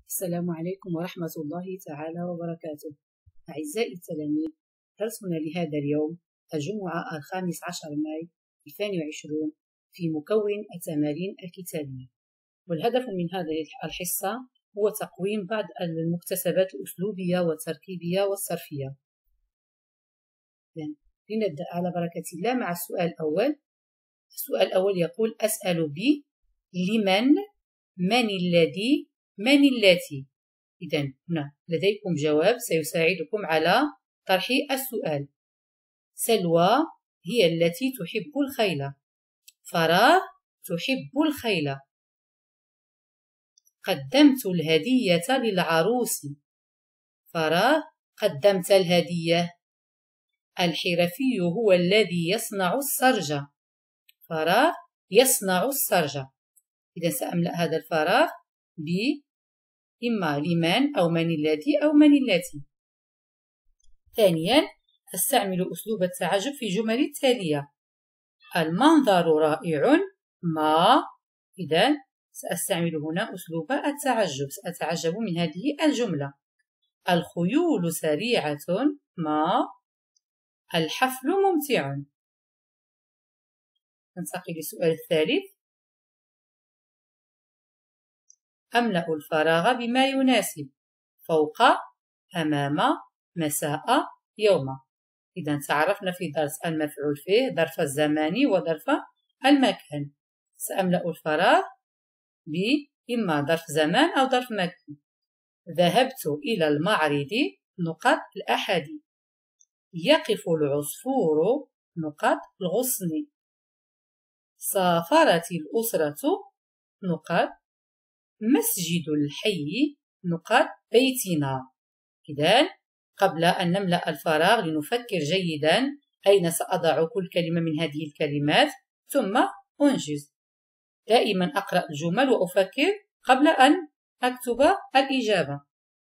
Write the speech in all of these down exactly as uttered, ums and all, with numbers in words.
السلام عليكم ورحمة الله تعالى وبركاته. أعزائي التلاميذ، درسنا لهذا اليوم الجمعة الخامس عشر ماي ألفين وعشرين في مكون التمارين الكتابية، والهدف من هذه الحصة هو تقويم بعض المكتسبات الأسلوبية والتركيبية والصرفية. لنبدأ على بركة الله مع السؤال الأول. السؤال الأول يقول: أسأل ب لمن، من الذي، من التي. إذن هنا لديكم جواب سيساعدكم على طرح السؤال. سلوى هي التي تحب الخيل. فراغ تحب الخيل. قدمت الهدية للعروس. فراغ قدمت الهدية. الحرفي هو الذي يصنع السرج. فراغ يصنع السرج. إذا سأملأ هذا الفراغ ب إما لمن أو من الذي أو من التي. ثانيا، أستعمل أسلوب التعجب في جمل التالية: المنظر رائع. ما. إذن سأستعمل هنا أسلوب التعجب، سأتعجب من هذه الجملة. الخيول سريعة. ما. الحفل ممتع. ننتقل للسؤال الثالث. أملأ الفراغ بما يناسب: فوق، أمام، مساء، يوم. إذا تعرفنا في درس المفعول فيه ظرف الزمان وظرف المكان. سأملأ الفراغ بإما ظرف زمان أو ظرف مكان. ذهبت إلى المعرض نقط الأحد. يقف العصفور نقط الغصن. سافرت الأسرة نقط مسجد الحي نقط بيتنا. إذن قبل أن نملأ الفراغ لنفكر جيدا أين سأضع كل كلمة من هذه الكلمات ثم أنجز. دائما أقرأ الجمل وأفكر قبل أن أكتب الإجابة.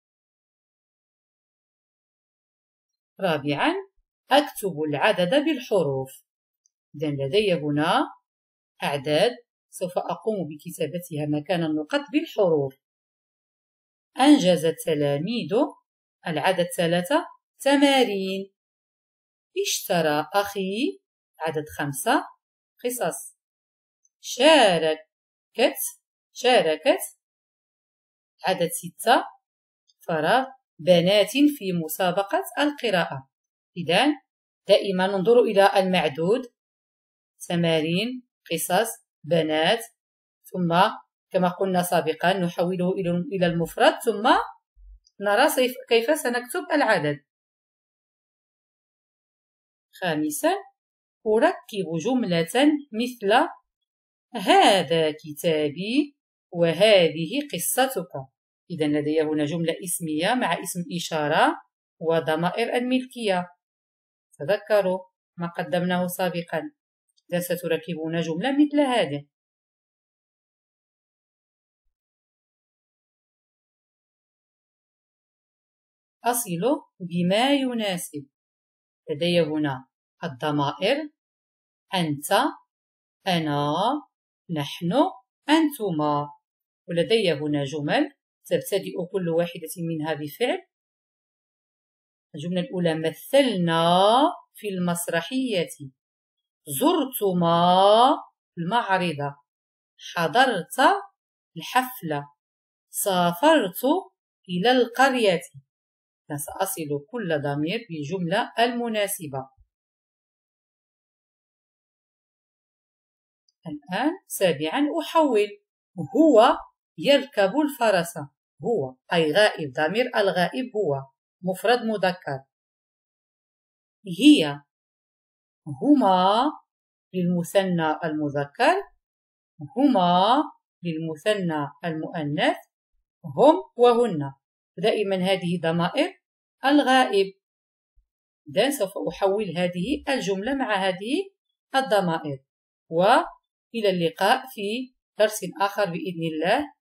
رابعا، أكتب العدد بالحروف. إذن لدي هنا أعداد سوف أقوم بكتابتها مكان النقط بالحروف. أنجز التلاميذ العدد ثلاثة تمارين. اشترى أخي عدد خمسة قصص. شاركت شاركت عدد ستة فراغ بنات في مسابقة القراءة. إذن دائما ننظر إلى المعدود: تمارين، قصص، بنات، ثم كما قلنا سابقا نحوله إلى المفرد ثم نرى كيف سنكتب العدد. خامسا، أركب جملة مثل: هذا كتابي وهذه قصتك. إذا لدي هنا جملة اسمية مع اسم إشارة وضمائر الملكية. تذكروا ما قدمناه سابقا. إذا ستركبون جملة مثل هذه. أصل بما يناسب. لدي هنا الضمائر: أنت، أنا، نحن، أنتما. ولدي هنا جمل تبتدئ كل واحدة منها بفعل. الجملة الأولى: مثلنا في المسرحية. زرتما المعرض. حضرت الحفلة. سافرت إلى القرية. سأصل كل ضمير بالجملة المناسبة. الآن سابعا، أحول. هو يركب الفرس. هو أي غائب، ضمير الغائب هو، مفرد مذكر. هي، هما للمثنى المذكر، هما للمثنى المؤنث، هم وهن. دائما هذه ضمائر الغائب. إذن سوف أحول هذه الجملة مع هذه الضمائر. وإلى اللقاء في درس آخر بإذن الله.